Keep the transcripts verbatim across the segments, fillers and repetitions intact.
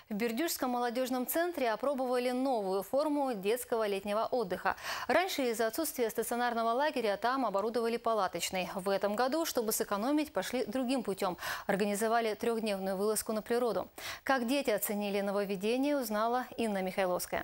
В Бердюжском молодежном центре опробовали новую форму детского летнего отдыха. Раньше из-за отсутствия стационарного лагеря там оборудовали палаточный. В этом году, чтобы сэкономить, пошли другим путем. Организовали трехдневную вылазку на природу. Как дети оценили нововведение, узнала Инна Михайловская.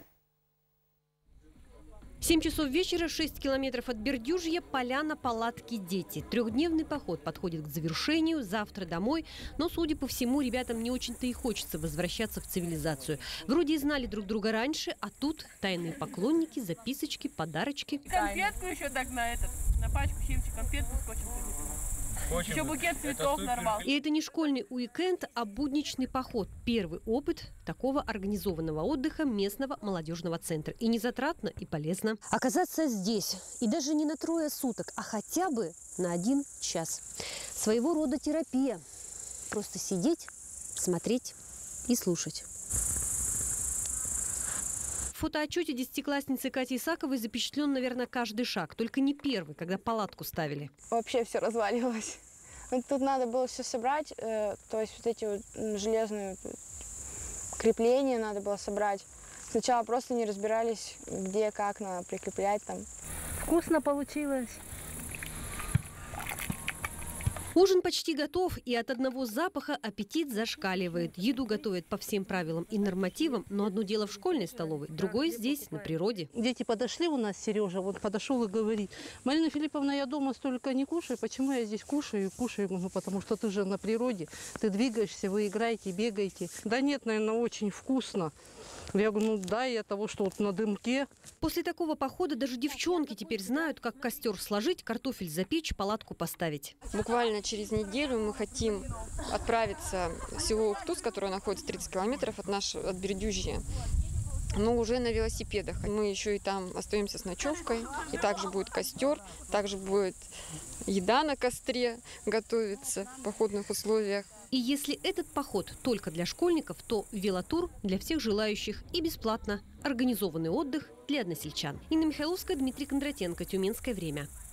Семь часов вечера, шесть километров от Бердюжья, поляна, палатки, дети. Трехдневный поход подходит к завершению, завтра домой. Но, судя по всему, ребятам не очень-то и хочется возвращаться в цивилизацию. Вроде и знали друг друга раньше, а тут тайные поклонники, записочки, подарочки. Конфетку еще так на этот, на пачку химчик, конфетку скотчем. Еще букет цветов нарвал. И это не школьный уикенд, а будничный поход. Первый опыт такого организованного отдыха местного молодежного центра. И не затратно, и полезно. Оказаться здесь, и даже не на трое суток, а хотя бы на один час. Своего рода терапия. Просто сидеть, смотреть и слушать. В фотоотчете десятиклассницы Кати Исаковой запечатлен, наверное, каждый шаг. Только не первый, когда палатку ставили. Вообще все разваливалось. Тут надо было все собрать, э, то есть вот эти вот железные крепления надо было собрать. Сначала просто не разбирались, где, как надо прикреплять там. Вкусно получилось. Ужин почти готов, и от одного запаха аппетит зашкаливает. Еду готовят по всем правилам и нормативам, но одно дело в школьной столовой, другое здесь, на природе. Дети подошли у нас, Сережа, вот подошел и говорит: Марина Филипповна, я дома столько не кушаю, почему я здесь кушаю и кушаю? Ну, потому что ты же на природе, ты двигаешься, вы играете, бегаете. Да нет, наверное, очень вкусно. Я говорю, ну да, и от того, что вот на дымке. После такого похода даже девчонки теперь знают, как костер сложить, картофель запечь, палатку поставить. Буквально через неделю мы хотим отправиться в село Ухтус, которое находится тридцать километров от нашего от Бердюжья, но уже на велосипедах. Мы еще и там остаемся с ночевкой, и также будет костер, также будет еда на костре готовиться в походных условиях. И если этот поход только для школьников, то велотур для всех желающих и бесплатно. Организованный отдых для односельчан. Инна Михайловская, Дмитрий Кондратенко, Тюменское время.